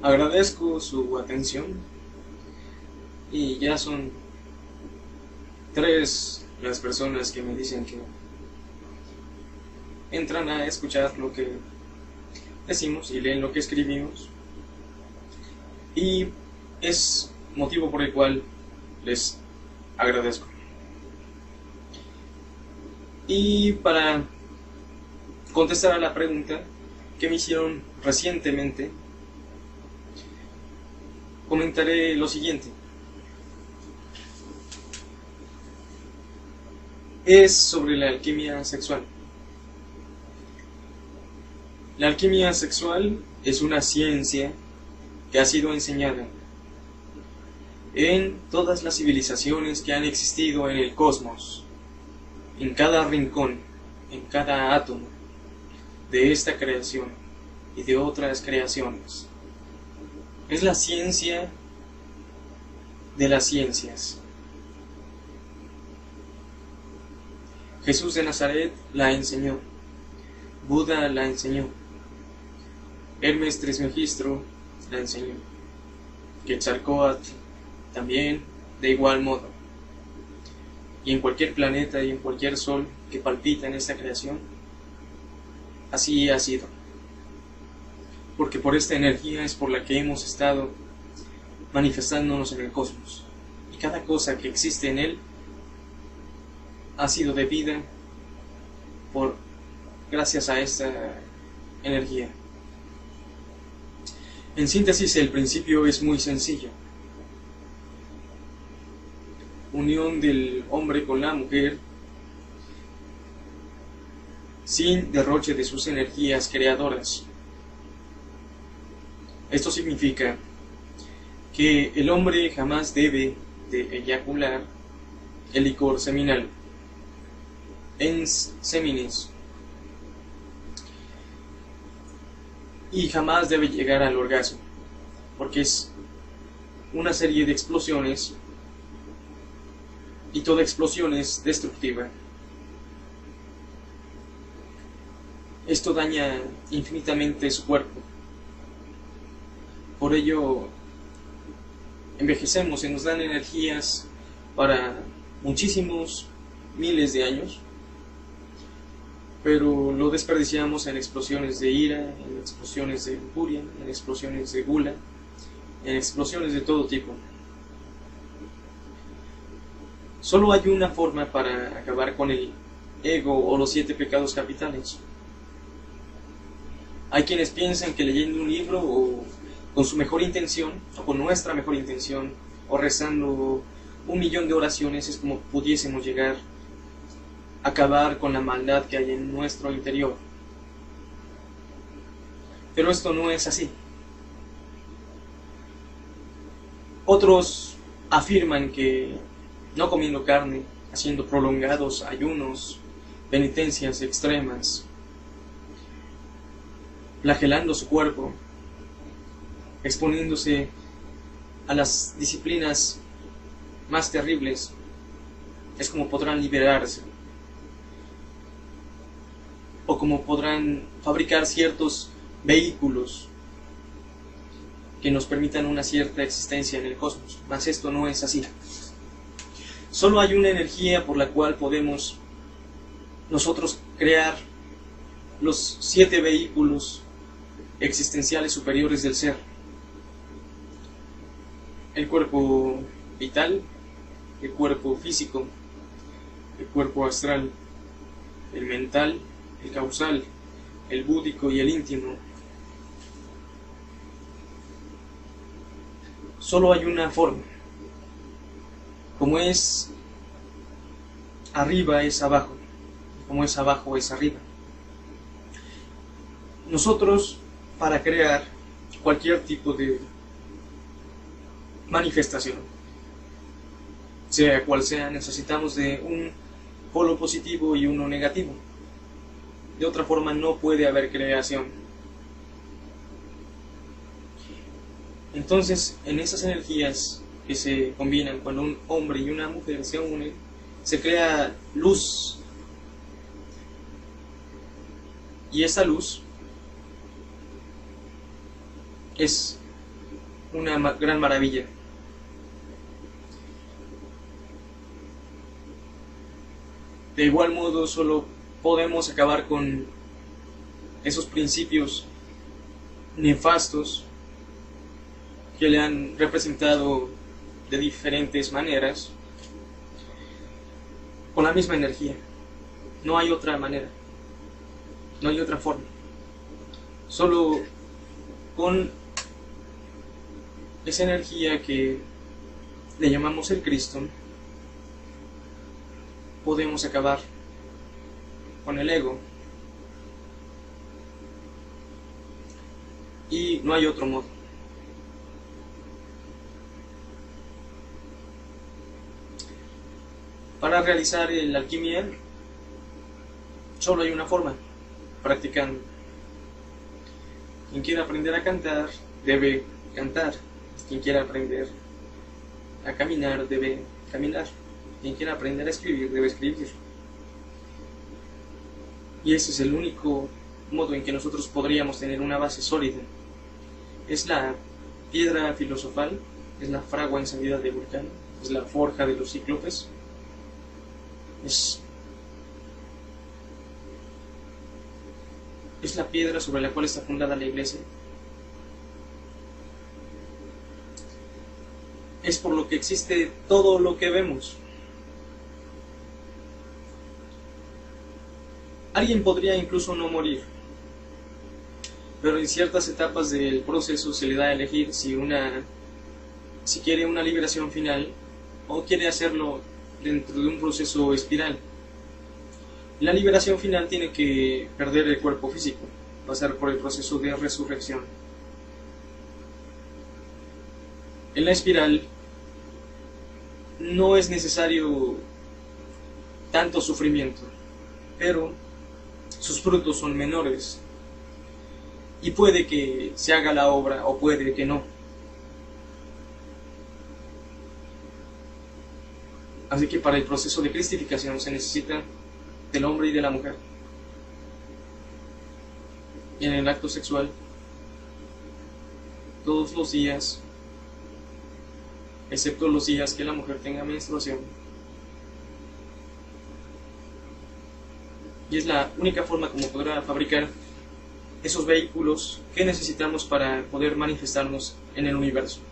Agradezco su atención y ya son tres las personas que me dicen que entran a escuchar lo que decimos y leen lo que escribimos, y es motivo por el cual les agradezco. Y para contestar a la pregunta que me hicieron recientemente, comentaré lo siguiente. Es sobre la alquimia sexual. La alquimia sexual es una ciencia que ha sido enseñada en todas las civilizaciones que han existido en el cosmos, en cada rincón, en cada átomo de esta creación y de otras creaciones. Es la ciencia de las ciencias. Jesús de Nazaret la enseñó, Buda la enseñó, Hermes Trismegistro la enseñó, Quetzalcóatl también de igual modo. Y en cualquier planeta y en cualquier sol que palpita en esta creación, así ha sido. Porque por esta energía es por la que hemos estado manifestándonos en el cosmos. Y cada cosa que existe en él ha sido debida gracias a esta energía. En síntesis, el principio es muy sencillo. Unión del hombre con la mujer sin derroche de sus energías creadoras. Esto significa que el hombre jamás debe de eyacular el licor seminal, ens seminis, y jamás debe llegar al orgasmo, porque es una serie de explosiones y toda explosión es destructiva. Esto daña infinitamente su cuerpo. Por ello envejecemos y nos dan energías para muchísimos miles de años, pero lo desperdiciamos en explosiones de ira, en explosiones de lujuria, en explosiones de gula, en explosiones de todo tipo. Solo hay una forma para acabar con el ego o los 7 pecados capitales. Hay quienes piensan que leyendo un libro o con su mejor intención, o con nuestra mejor intención, o rezando 1.000.000 de oraciones es como pudiésemos llegar a acabar con la maldad que hay en nuestro interior. Pero esto no es así. Otros afirman que no comiendo carne, haciendo prolongados ayunos, penitencias extremas, flagelando su cuerpo, exponiéndose a las disciplinas más terribles, es como podrán liberarse, o como podrán fabricar ciertos vehículos que nos permitan una cierta existencia en el cosmos. Mas esto no es así. Solo hay una energía por la cual podemos nosotros crear los 7 vehículos existenciales superiores del ser: el cuerpo vital, el cuerpo físico, el cuerpo astral, el mental, el causal, el búdico y el íntimo. Solo hay una forma. Como es arriba es abajo, como es abajo es arriba. Nosotros, para crear cualquier tipo de manifestación, sea cual sea, necesitamos de un polo positivo y uno negativo. De otra forma no puede haber creación. Entonces, en esas energías que se combinan cuando un hombre y una mujer se unen, se crea luz. Y esa luz es una gran maravilla. De igual modo, solo podemos acabar con esos principios nefastos que le han representado de diferentes maneras con la misma energía. No hay otra manera, no hay otra forma. Solo con esa energía que le llamamos el Cristo podemos acabar con el ego. Y no hay otro modo. Para realizar la alquimia solo hay una forma: practicando. Quien quiera aprender a cantar debe cantar. Quien quiera aprender a caminar debe caminar. Quien quiera aprender a escribir debe escribir. Y ese es el único modo en que nosotros podríamos tener una base sólida. Es la piedra filosofal, es la fragua encendida de Vulcano, es la forja de los cíclopes, es la piedra sobre la cual está fundada la iglesia. Es por lo que existe todo lo que vemos. Alguien podría incluso no morir, pero en ciertas etapas del proceso se le da a elegir si quiere una liberación final o quiere hacerlo dentro de un proceso espiral. La liberación final tiene que perder el cuerpo físico, pasar por el proceso de resurrección. En la espiral no es necesario tanto sufrimiento, pero sus frutos son menores y puede que se haga la obra o puede que no. Así que para el proceso de cristificación se necesita del hombre y de la mujer. Y en el acto sexual, todos los días, excepto los días que la mujer tenga menstruación. Y es la única forma como podrá fabricar esos vehículos que necesitamos para poder manifestarnos en el universo.